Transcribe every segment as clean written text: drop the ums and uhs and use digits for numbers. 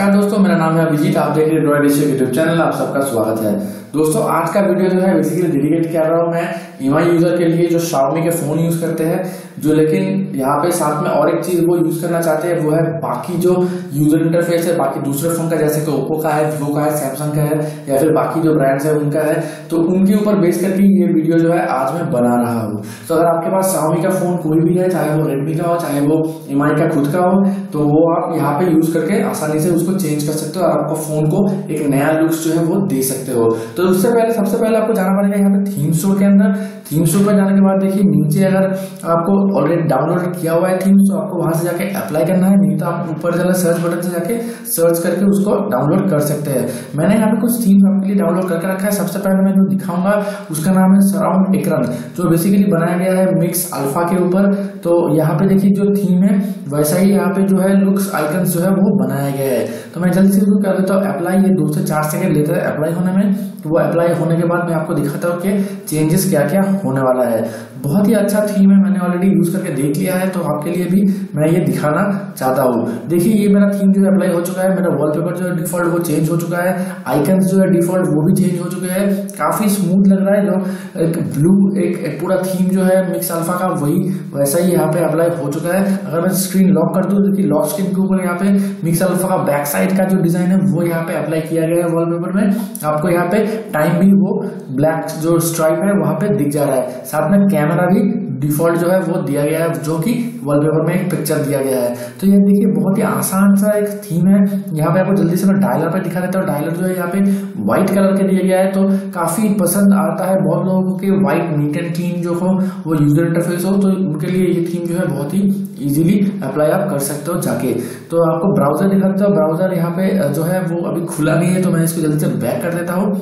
नमस्कार दोस्तों, मेरा नाम है अभिजीत। आप देख रहे हैं ड्रॉइड यूट्यूब चैनल। आप सबका स्वागत है। दोस्तों, आज का वीडियो जो है बेसिकली डेडिकेट कर रहा हूँ मैं MIUI यूजर के लिए जो Xiaomi के फोन यूज करते हैं, जो लेकिन यहाँ पे साथ में और एक चीज वो यूज करना चाहते हैं, वो है बाकी जो यूजर इंटरफेस है बाकी दूसरे फोन का, जैसे कि ओप्पो का है, वीवो का है, सैमसंग का है या फिर बाकी जो ब्रांड्स है उनका है। तो उनके ऊपर बेस करके ये वीडियो जो है आज मैं बना रहा हूँ। तो अगर आपके पास Xiaomi का फोन कोई भी है, चाहे वो रेडमी का हो चाहे वो MI का खुद का हो, तो वो आप यहाँ पे यूज करके आसानी से उसको चेंज कर सकते हो और आपको फोन को एक नया लुक्स जो है वो दे सकते हो। तो उससे पहले सबसे पहले आपको जाना पड़ेगा यहाँ पे थीम स्टोर के अंदर। थीम स्टोर पर जाने के बाद देखिए नीचे अगर आपको ऑलरेडी डाउनलोड किया हुआ है थीम्स, तो आपको वहां से जाके अप्लाई करना है, नहीं तो आप ऊपर चला सर्च बटन से जाके सर्च करके उसको डाउनलोड कर सकते हैं। मैंने यहाँ पे कुछ थीम्स आपके लिए डाउनलोड करके रखा है। सबसे पहले मैं जो दिखाऊंगा उसका नाम है सराउंड एक्रान, जो बेसिकली बनाया गया है मिक्स अल्फा के ऊपर। तो यहाँ पे देखिए जो थीम है वैसा ही यहाँ पे जो है लुक्स आइकन्स जो है वो बनाया गया है। तो मैं जल्दी से इसको कर देता हूँ अप्लाई। ये 2 से 4 सेकंड लेता है अप्लाई होने में। तो वो अप्लाई होने के बाद मैं आपको दिखाता हूँ कि चेंजेस क्या क्या होने वाला है। बहुत ही अच्छा थीम है, मैंने ऑलरेडी यूज करके देख लिया है, तो आपके लिए भी मैं ये दिखाना चाहता हूँ। देखिए ये मेरा थीम जो है अप्लाई हो चुका है। मेरा वॉलपेपर जो है डिफॉल्ट वो चेंज हो चुका है, आइकन्स जो है डिफॉल्ट वो भी चेंज हो चुके हैं। काफी स्मूथ लग रहा है। जो एक ब्लू एक पूरा थीम जो है मिक्स अल्फा का वही वैसा ही यहाँ पे अप्लाई हो चुका है। अगर मैं स्क्रीन लॉक कर दूं, देखिए लॉक स्क्रीन के ऊपर यहाँ पे मिक्स अल्फा का बैक साइड का जो डिजाइन है वो यहाँ पे अप्लाई किया गया है वॉलपेपर में। आपको यहाँ पे टाइम भी वो ब्लैक जो स्ट्राइप है वहां पे दिख जा रहा है। साथ में कैमरा भी डिफॉल्ट जो है वो दिया गया है, जो कि वॉलपेपर में एक पिक्चर दिया गया है। तो ये देखिए बहुत ही आसान सा एक थीम है। यहाँ पे आपको जल्दी से मैं डायलर पे दिखा देता हूँ। डायलर जो है यहाँ पे व्हाइट कलर के दिया गया है, तो काफी पसंद आता है बहुत लोगों को कि व्हाइट नीट एंड क्लीन जो हो वो यूजर इंटरफेस हो। तो उनके लिए ये थीम जो है बहुत ही इजीली अप्लाई आप कर सकते हो जाके। तो आपको ब्राउजर दिखा देता हूँ। ब्राउजर यहाँ पे जो है वो अभी खुला नहीं है, तो मैं इसको जल्दी से बैक कर देता हूँ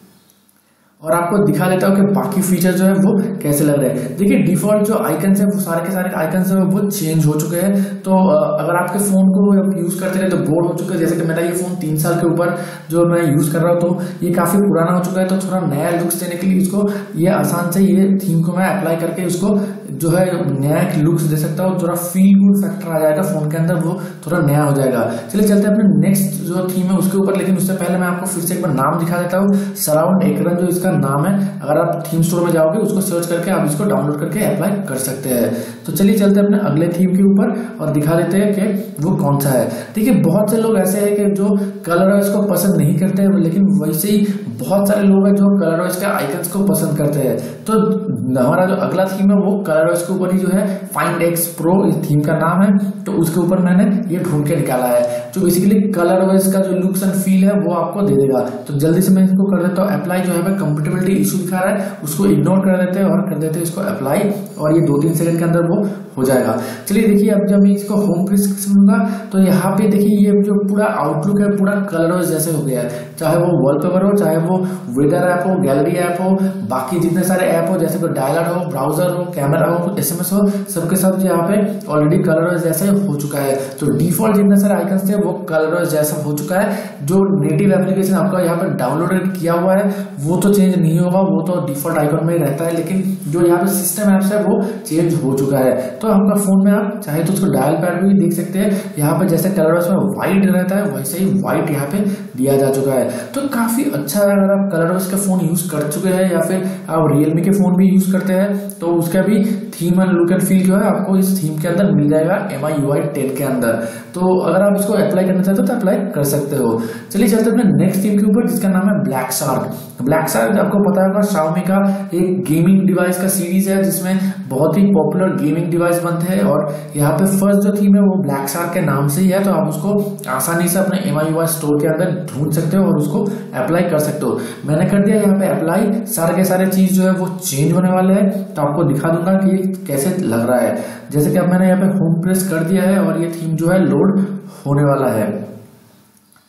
और आपको दिखा देता हूँ कि बाकी फीचर जो है वो कैसे लग रहे हैं। देखिए डिफॉल्ट जो आइकन्स है वो सारे के सारे आइकन्स है वो चेंज हो चुके हैं। तो अगर आपके फोन को यूज करते रहे तो बोर हो चुके हैं, जैसे कि मेरा ये फोन 3 साल के ऊपर जो मैं यूज कर रहा हूँ, तो ये काफी पुराना हो चुका है। तो थोड़ा नया लुक्स देने के लिए इसको ये आसान से ये थीम को मैं अप्लाई करके उसको जो है नया लुक्स दे सकता हूँ। थोड़ा फील गुड फैक्टर आ जाएगा फोन के अंदर, वो थोड़ा नया हो जाएगा। चलिए चलते हैं अपने नेक्स्ट जो थीम है उसके ऊपर। लेकिन उससे पहले मैं आपको फिर से एक बार नाम दिखा देता हूँ। सराउंड एक्रान जो इसका नाम है, अगर आप थीम स्टोर में जाओगे उसको सर्च करके आप इसको डाउनलोड करके अप्लाई कर सकते हैं। तो चलिए चलते हैं अपने अगले थीम के ऊपर और दिखा देते हैं कि वो कौन सा है। देखिए बहुत से लोग ऐसे हैं कि जो कलरवाइज को पसंद नहीं करते हैं, लेकिन वैसे ही बहुत सारे लोग हैं जो कलरवाइज के आइकन्स को पसंद करते हैं। तो हमारा जो अगला थीम है वो कलरवाइज के ऊपर ही जो है फाइंड एक्स प्रो इस थीम का नाम है। तो उसके ऊपर मैंने ये ढूंढ के निकाला है, जो बेसिकली कलरवाइज का जो लुक्स एंड फील है वो आपको दे देगा। तो जल्दी से मैं इसको कर देता हूँ अप्लाई। जो है कंपेटेबिलिटी इशू दिखा रहा है उसको इग्नोर कर देते हैं और कर देते हैं इसको अप्लाई, और ये 2-3 सेकंड के अंदर वो हो जाएगा। चलिए देखिए अब जब मैं इसको होम प्रेस करूंगा तो यहाँ पे देखिए ये जो पूरा आउटलुक है पूरा कलरवाइज जैसे हो गया है। चाहे वो वॉलपेपर हो, चाहे वो वेदर ऐप हो, गैलरी ऐप हो, बाकी जितने सारे ऐप हो, जैसे कोई डायलर हो, ब्राउजर हो, कैमरा हो, SMS हो, सबके सब यहाँ पे ऑलरेडी कलरवाइज जैसे हो चुका है। तो डिफॉल्ट जितने सारे आइकन्स थे वो कलरवाइज जैसा हो चुका है। जो नेटिव एप्लीकेशन आपका यहाँ पे डाउनलोड किया हुआ है वो तो चेंज नहीं होगा, वो तो डिफॉल्ट आइकन में ही रहता है। लेकिन जो यहाँ पे सिस्टम एप्स है वो चेंज हो चुका है। तो आपका फोन में आप चाहे तो उसको डायल पैड भी देख सकते हैं। यहाँ पे जैसे कलरवाइज में व्हाइट रहता है वैसे ही व्हाइट यहाँ पे दिया जा चुका है। तो काफी अच्छा है। अगर आप कलरवाइज का फोन यूज कर चुके हैं या फिर आप रियलमी के फोन भी यूज करते हैं तो उसका भी theme and look and feel जो है आपको इस थीम के अंदर मिल जाएगा MIUI 10 के अंदर। तो अगर आप इसको अप्लाई करना चाहते हो तो अप्लाई कर सकते हो। चलिए चलते हैं नेक्स्ट थीम के ऊपर जिसका नाम है ब्लैक शार्क। ब्लैक शार्क आपको पता होगा Xiaomi का एक गेमिंग डिवाइस का सीरीज है जिसमें बहुत ही पॉपुलर गेमिंग डिवाइस बनते हैं। और यहाँ पे फर्स्ट जो थीम है वो ब्लैक शार्क के नाम से ही है। तो आप उसको आसानी से अपने MIUI स्टोर के अंदर ढूंढ सकते हो और उसको अप्लाई कर सकते हो। मैंने कर दिया यहाँ पे अप्लाई। सारे के सारे चीज जो है वो चेंज होने वाले हैं, तो आपको दिखा दूंगा कि ये कैसे लग रहा है। जैसे कि अब मैंने यहाँ पे होम प्रेस कर दिया है और ये थीम जो है लोड होने वाला है।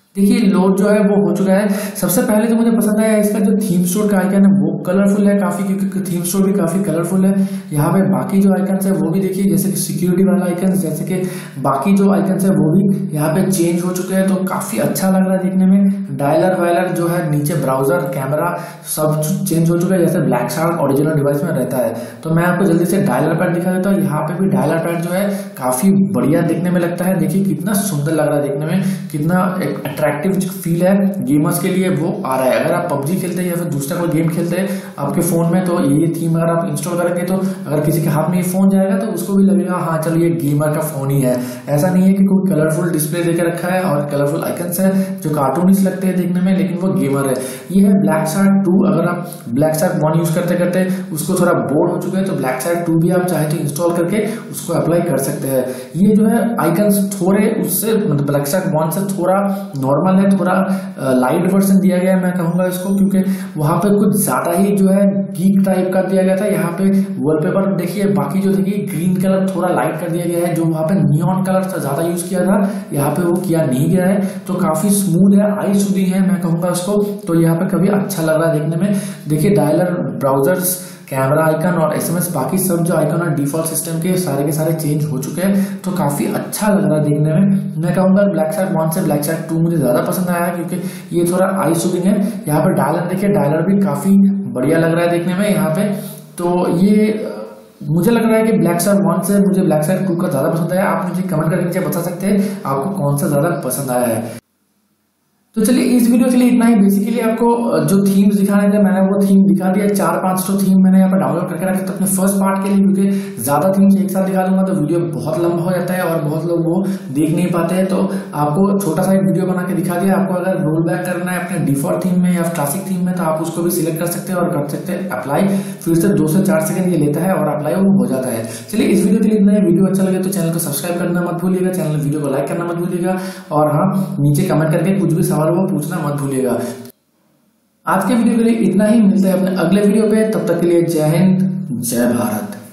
देखिए लोड जो है वो हो चुका है। सबसे पहले तो मुझे पसंद आया इसका जो थीम स्टोर का आइकन है वो कलरफुल है काफी, क्योंकि थीम स्टोर भी काफी कलरफुल है। यहाँ पे बाकी जो आइकन्स है वो भी देखिए, जैसे कि सिक्योरिटी वाला आइकन, जैसे कि बाकी जो आइकन्स है वो भी यहाँ पे चेंज हो चुके हैं, तो काफी अच्छा लग रहा है देखने में। डायलर वायलर जो है, नीचे ब्राउजर, कैमरा सब चेंज हो चुका है, जैसे ब्लैक शार्क ओरिजिनल डिवाइस में रहता है। तो मैं आपको जल्दी से डायलर पैड दिखा देता हूँ। यहाँ पे भी डायलर पैड जो है काफी बढ़िया देखने में लगता है। देखिए कितना सुंदर लग रहा है देखने में, कितना एक अट्रैक्टिव फील है गेमर्स के लिए वो आ रहा है। अगर आप पबजी खेलते हैं या फिर दूसरा कोई गेम खेलते हैं आपके फोन में, तो ये थीम अगर आप इंस्टॉल करेंगे तो अगर किसी के हाथ में ये फोन जाएगा तो उसको भी लगेगा हाँ चलो ये गेमर का फोन ही है। ऐसा नहीं है कि कोई कलरफुल डिस्प्ले देकर रखा है और कलरफुल आइकन्स है जो कार्टूनिस्ट लगते हैं देखने में, लेकिन वो गेमर है। ये है ब्लैक शार्क 2। अगर आप ब्लैक शार्क 1 यूज करते करते उसको थोड़ा बोर हो चुके हैं तो ब्लैक शार्क 2 भी आप चाहे तो इंस्टॉल करके उसको अप्लाई कर सकते हैं। ये जो है आइकन्स थोड़े उससे मतलब ब्लैक शार्क 1 से थोड़ा नॉर्मल है, थोड़ा लाइट वर्जन दिया गया है मैं कहूंगा इसको, क्योंकि वहां पे कुछ ज्यादा ही जो है गीक टाइप का दिया गया था। यहाँ पे वॉलपेपर देखिए, बाकी जो देखिए ग्रीन कलर थोड़ा लाइट कर दिया गया है, जो वहां पे नियॉन कलर ज्यादा यूज किया था यहाँ पे वो किया नहीं गया है। तो काफी स्मूथ है, आई सूदिंग है मैं कहूंगा उसको। तो यहाँ पे कभी अच्छा लग रहा है देखने में। देखिए डायलर, ब्राउजर्स, कैमरा आइकन और एसएमएस बाकी सब जो आइकन है डिफॉल्ट सिस्टम के सारे चेंज हो चुके हैं, तो काफी अच्छा लग रहा है देखने में। मैं कहूंगा ब्लैक शार्क 1 से ब्लैक शार्क 2 मुझे ज्यादा पसंद आया है, क्योंकि ये थोड़ा आई सूदिंग है। यहाँ पे डायलर देखिए, डायलर भी काफी बढ़िया लग रहा है देखने में यहाँ पे। तो ये मुझे लग रहा है कि ब्लैक शार्क 1 से मुझे ब्लैक शार्क 2 का ज्यादा पसंद आया। आप मुझे कमेंट करके नीचे बता सकते हैं आपको कौन सा ज्यादा पसंद आया है। तो चलिए इस वीडियो के लिए इतना ही। बेसिकली आपको जो थीम्स दिखाने थे मैंने वो थीम दिखा दिया। 4-5 तो थीम मैंने यहाँ पर डाउनलोड करके रखे थे अपने फर्स्ट पार्ट के लिए, क्योंकि ज्यादा थीम्स एक साथ दिखा दूंगा तो वीडियो बहुत लंबा हो जाता है और बहुत लोग वो देख नहीं पाते हैं। तो आपको छोटा सा एक वीडियो बना के दिखा दिया। आपको अगर रोल बैक करना है अपने डिफॉल्ट थीम में या क्लासिक थीम में तो आप उसको भी सिलेक्ट कर सकते हैं और कर सकते हैं अप्लाई। फिर से 2 से 4 सेकंड ये लेता है और अप्लाई वो हो जाता है। चलिए इस वीडियो के लिए इतना ही। वीडियो अच्छा लगे तो चैनल को सब्सक्राइब करना मत भूलिएगा, चैनल वीडियो को लाइक करना मत भूलिएगा, और हाँ नीचे कमेंट करके कुछ भी सवाल वो पूछना मत भूलिएगा। आज के वीडियो के लिए इतना ही। मिलते हैं अपने अगले वीडियो पे, तब तक के लिए जय हिंद, जय भारत।